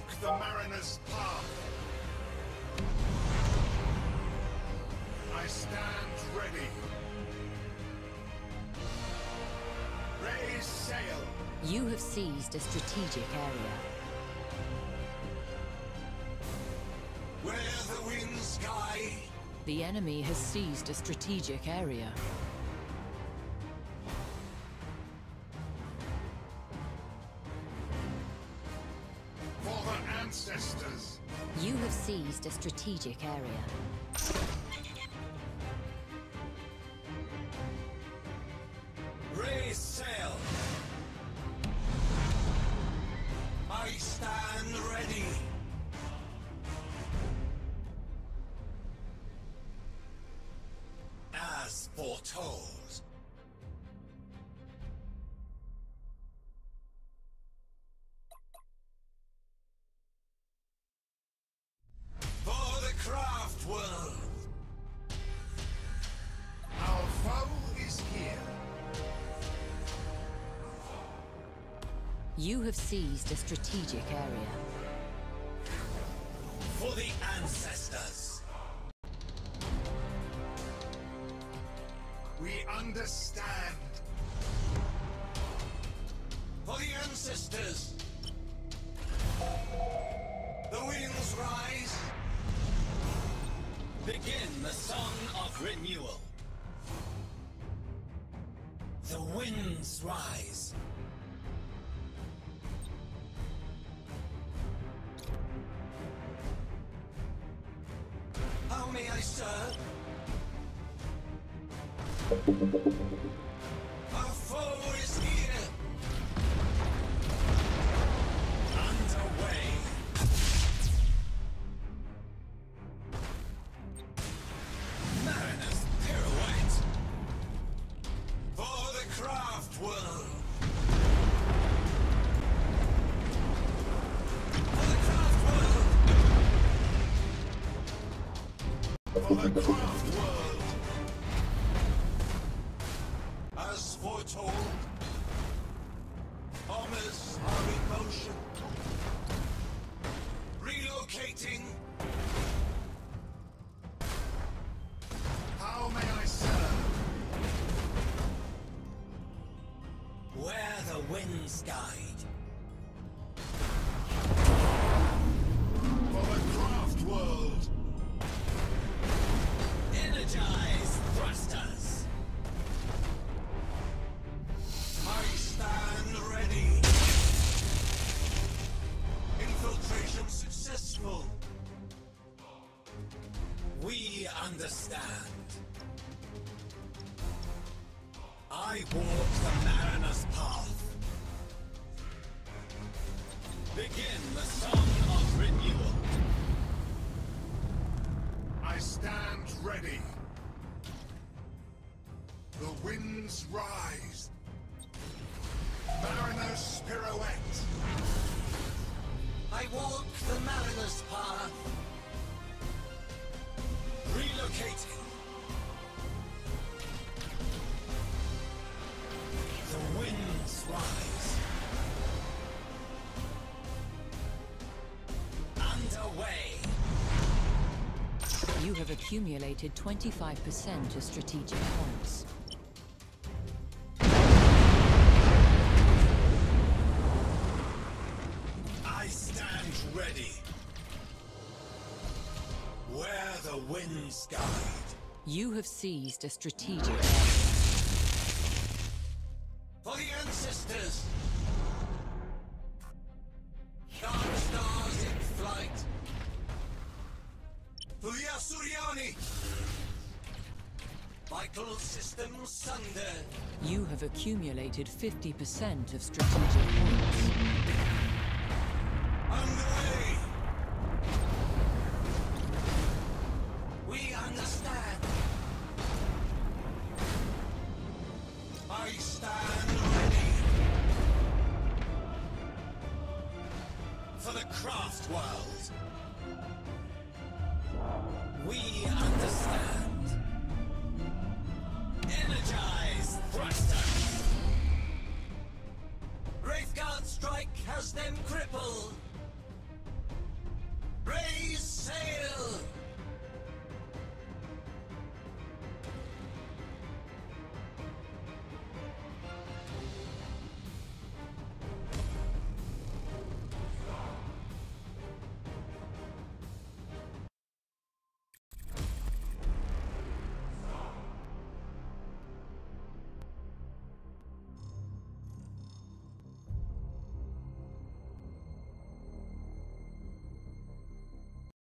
walk the mariner's path. I stand ready. Raise sail. You have seized a strategic area. Where the winds guide. The enemy has seized a strategic area. For the ancestors. You have seized a strategic area. Raise sail. I stand ready. As foretold. For the craft world. Our foe is here. You have seized a strategic area. For the ancestors. We understand. For the ancestors. The winds rise. Begin the song of renewal. The winds rise. How may I serve? Our foe is here. Underway. Mariner's pirouette. For the craft world. For the craft world. For the craft world. As foretold, bombers are in motion. Relocating. How may I serve? Where the winds guide. For the craft world. Energize thrusters. I stand ready. Infiltration successful. We understand. I walk the mariner's path. Begin the song of renewal. I stand ready. The winds rise. Mariner's pirouette. I walk the mariner's path. Relocating. The winds rise. Underway. You have accumulated 25% of strategic points. I stand ready. Where the winds guide. You have seized a strategic area. For the ancestors. Dark stars in flight. For the Asuriani. Vital systems sundered. You have accumulated 50% of strategic points. Underway. We understand. I stand ready. For the craft world. We understand.